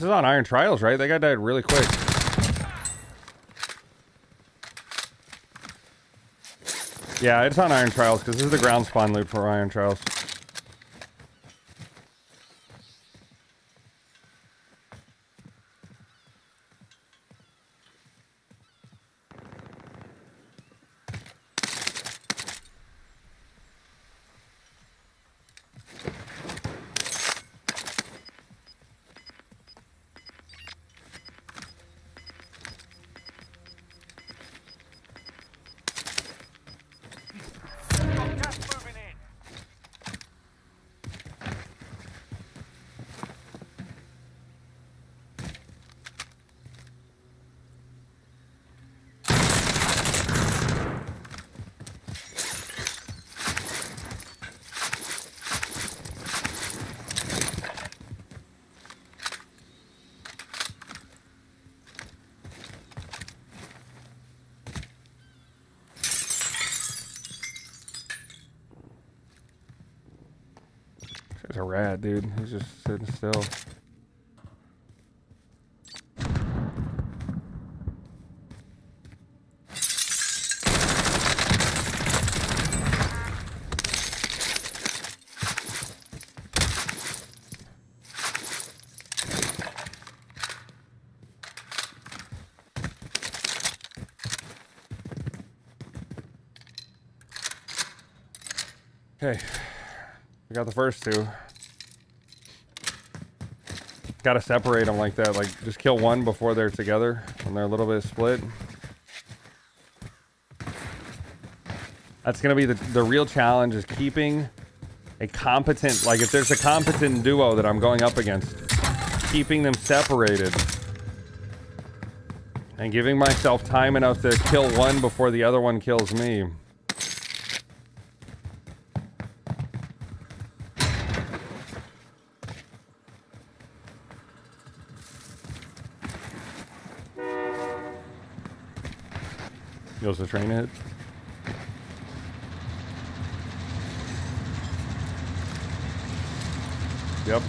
This is on Iron Trials, right? That guy died really quick. Yeah, it's on Iron Trials because this is the ground spawn loot for Iron Trials. He's a rat, dude. He's just sitting still. Okay. We got the first two. Gotta separate them like that. Like, just kill one before they're together when they're a little bit split. That's gonna be the real challenge, is keeping a competent, like if there's a competent duo that I'm going up against, keeping them separated and giving myself time enough to kill one before the other one kills me. Goes the train hit. Yep.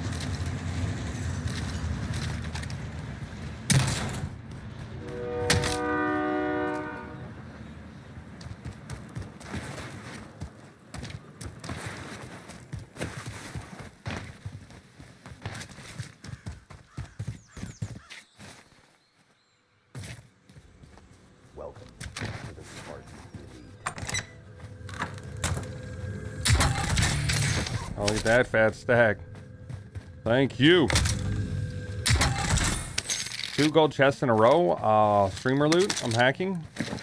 Oh, look at that fat stack. Thank you. 2 gold chests in a row. Streamer loot. I'm hacking.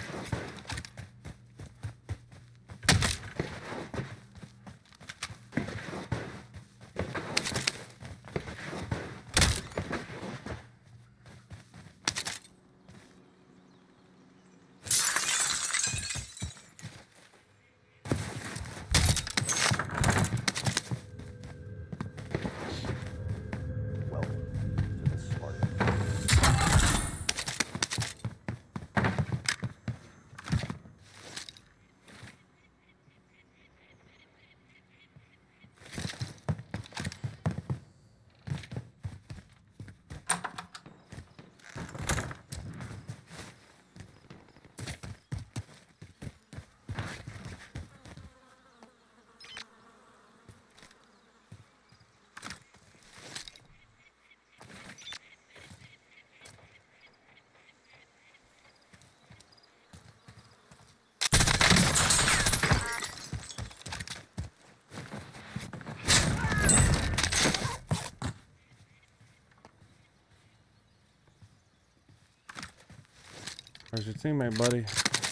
Where's your teammate, buddy?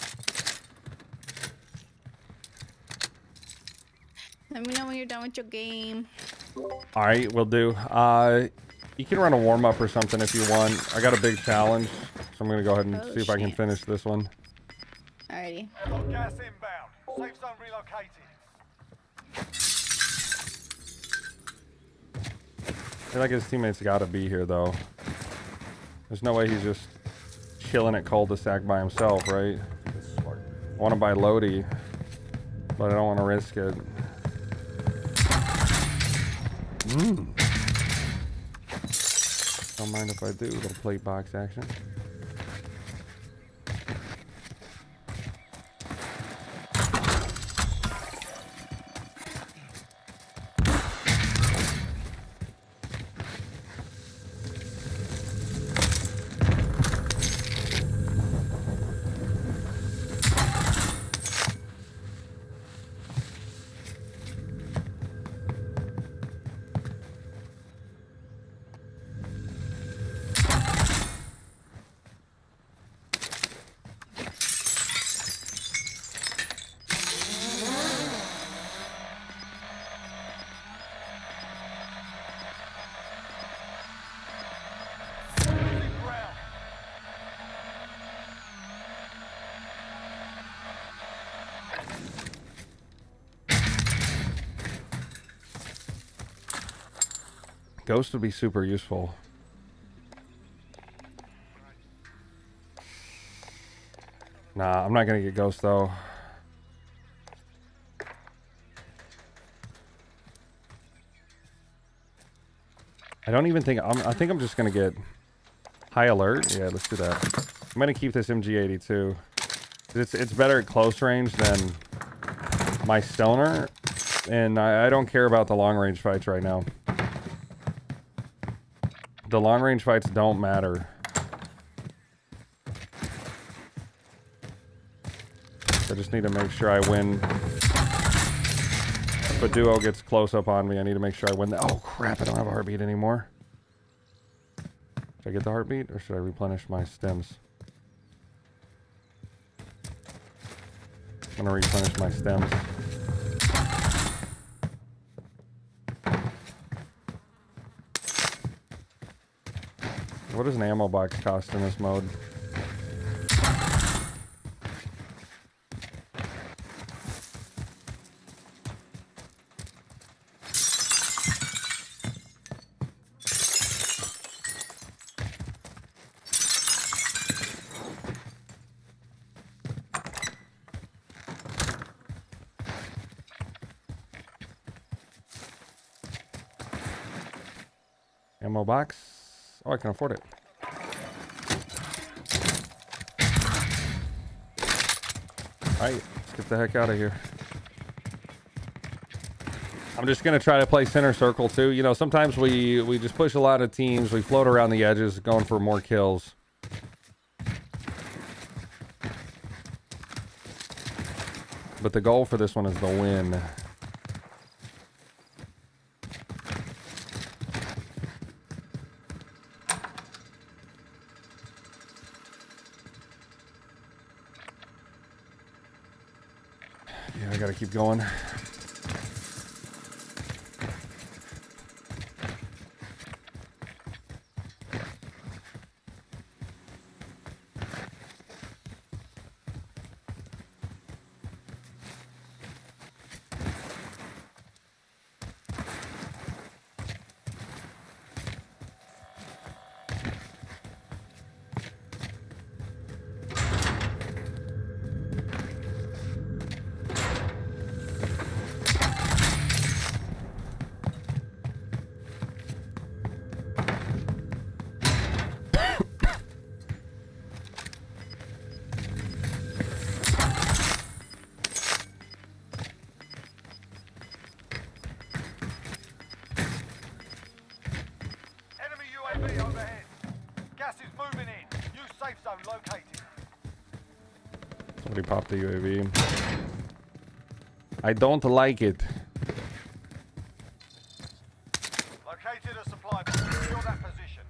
Let me know when you're done with your game. Alright, will do. You can run a warm-up or something if you want. I got a big challenge, so I'm gonna go ahead and see if I can finish this one. Alrighty. Got gas inbound. Safe zone relocated. I feel like his teammates gotta be here, though. There's no way he's just chilling at cul-de-sac by himself, right? I want to buy Lodi, but I don't want to risk it. Don't mind if I do. Little plate box action. Losing ground. Ghost would be super useful. Nah, I'm not gonna get Ghost though. I don't even think I think I'm just gonna get High Alert. Yeah, let's do that. I'm gonna keep this MG82. It's better at close range than my Stoner, and I don't care about the long range fights right now. The long range fights don't matter. I just need to make sure I win. If a duo gets close up on me, I need to make sure I win that. Oh crap, I don't have a heartbeat anymore. Should I get the heartbeat or should I replenish my stems? I'm gonna replenish my stems. What does an ammo box cost in this mode? Ammo box. Oh, I can afford it. Alright, let's get the heck out of here. I'm just going to try to play center circle too. You know, sometimes we just push a lot of teams. We float around the edges going for more kills. But the goal for this one is the win. Yeah, I gotta keep going. Enemy UAV overhead. Gas is moving in. New safe zone located. Somebody popped the UAV. I don't like it. Located a supply box. Secure that position.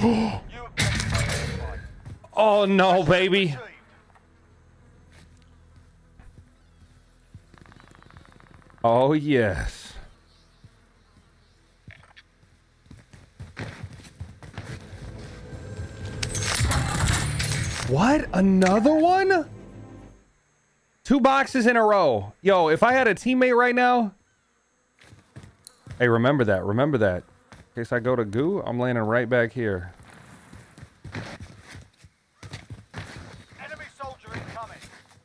New objective identified. Oh no, baby. Achieved. Oh yes. What? Another one? 2 boxes in a row. Yo, if I had a teammate right now. Hey, remember that. Remember that. In case I go to goo, I'm landing right back here. Enemy soldier incoming.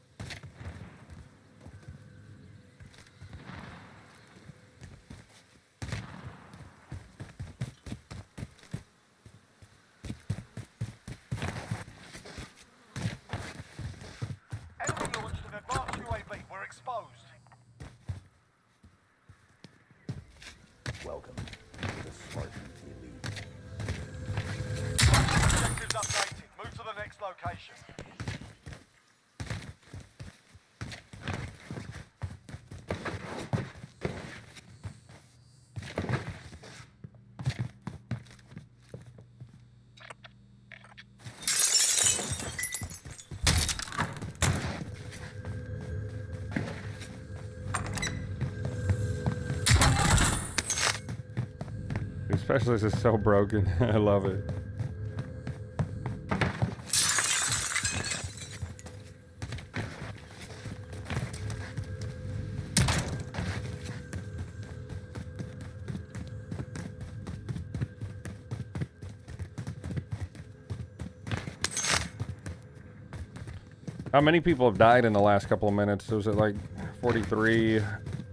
Enemy launched an advanced UAV. We're exposed. Welcome to the Spartan Elite. Objectives updated. Move to the next location. Dude, Specialist is so broken. I love it. How many people have died in the last couple of minutes? Was it like 43 a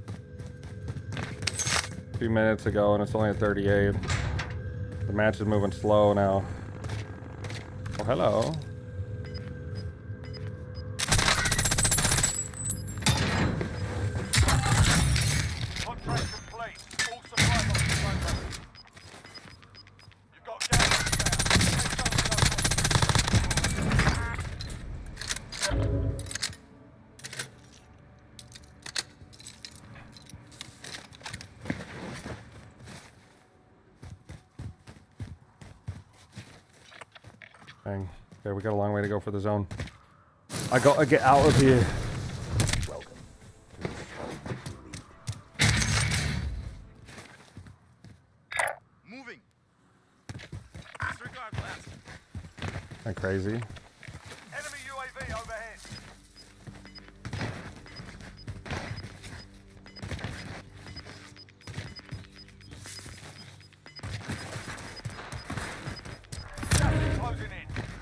few minutes ago, and it's only at 38. The match is moving slow now. Oh, hello. Contract complete. All supply boxes open. You've got gas inbound. Dang. Okay, we got a long way to go for the zone. I get out of here. Welcome to the Spartan Elite. Moving. Disregard blast. That crazy. Enemy UAV overhead. Gas is closing in.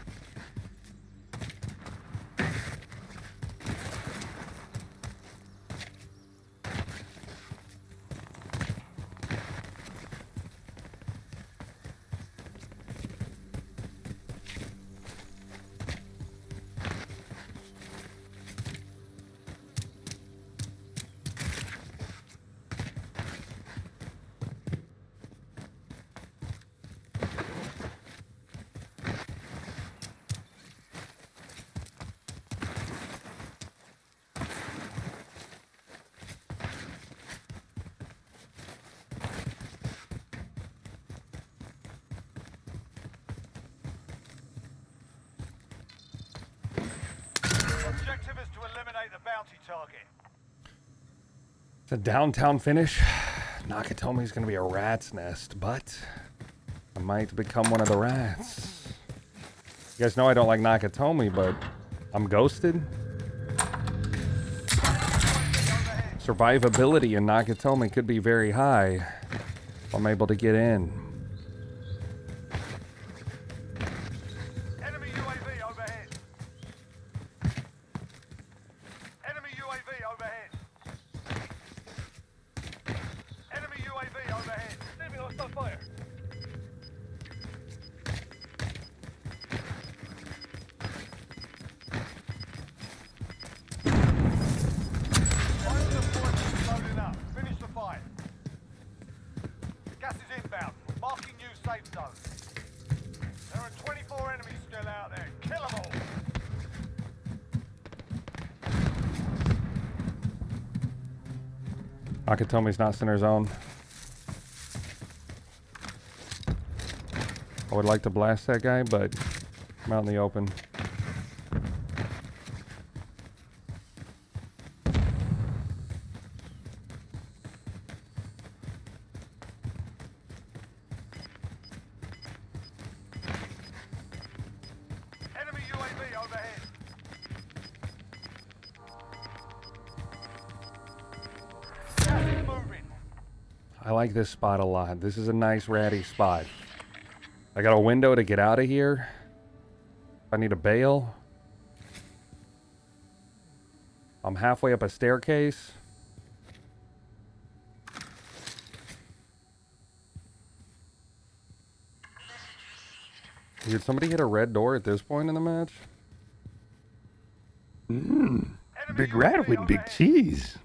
Objective is to eliminate the bounty target. It's a downtown finish. Nakatomi's gonna be a rat's nest, but I might become one of the rats. You guys know I don't like Nakatomi, but I'm ghosted. Survivability in Nakatomi could be very high if I'm able to get in. Enemy UAV overhead. Enemy UAV overhead. Enemy UAV overhead. Enemy hostile fire. Fire on the point is loading up. Finish the fight. Gas is inbound. Marking new safe zone. There are 24 enemies still out there. Kill them all. Nakatomi's not center zone. I would like to blast that guy, but I'm out in the open. Enemy UAV overhead. Gas is moving. I like this spot a lot. This is a nice ratty spot. I got a window to get out of here. I need a bail. I'm halfway up a staircase. Did somebody hit a red door at this point in the match? Enemy Big rat UAV with big overhead. cheese.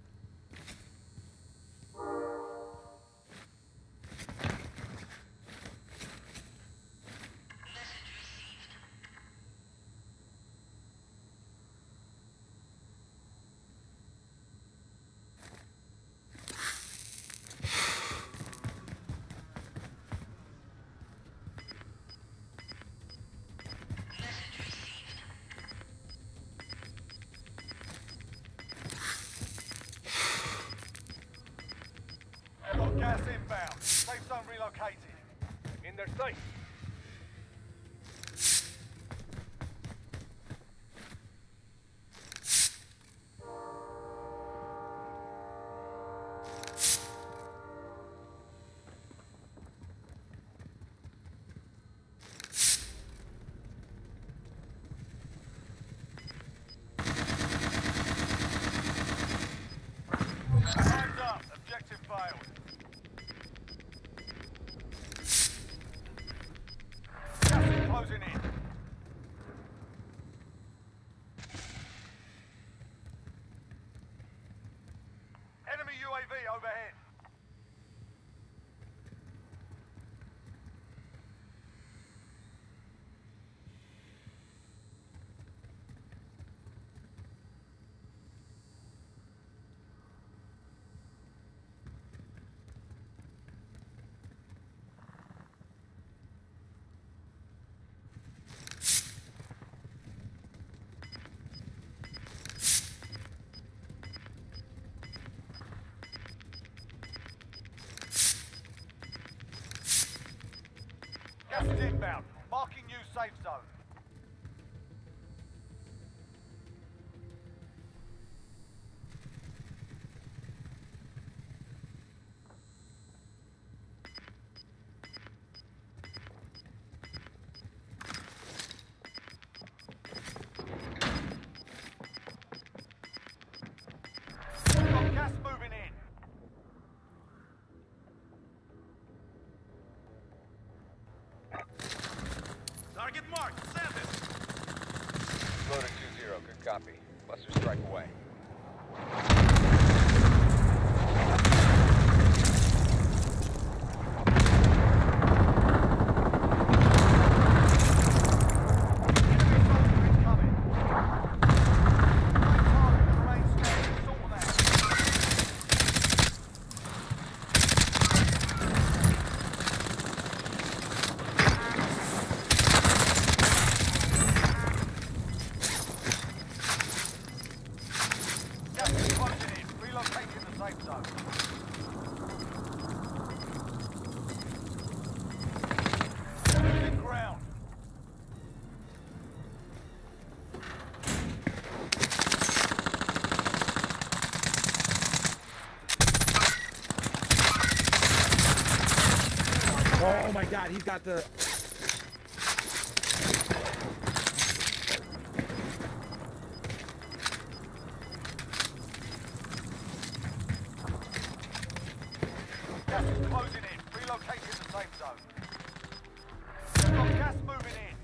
Got gas inbound. Safe zone relocated. In their sight. Hands up. Objective failed. Gas is closing in. Enemy UAV overhead. Gas is inbound. Marking new safe zone. Got gas moving in. Target marked. Send it. Loader 2-0, good copy. Buster strike away. Relocating the safe zone. Losing ground. Oh my god, he's got the... Gas is closing in. Relocating the safe zone. Got gas moving in.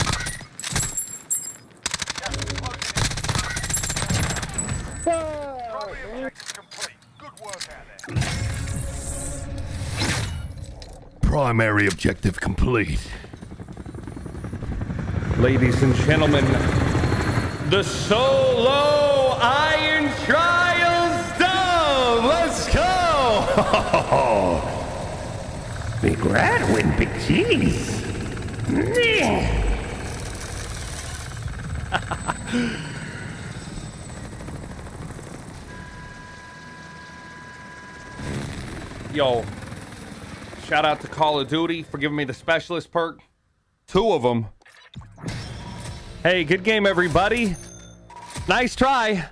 Gas is closing in. Primary objective complete. Good work out there. Primary objective complete. Ladies and gentlemen, the Solo Iron Trials done. Let's go. Big rat win, big cheese. Yo, shout out to Call of Duty for giving me the specialist perk. 2 of them. Hey, good game, everybody. Nice try.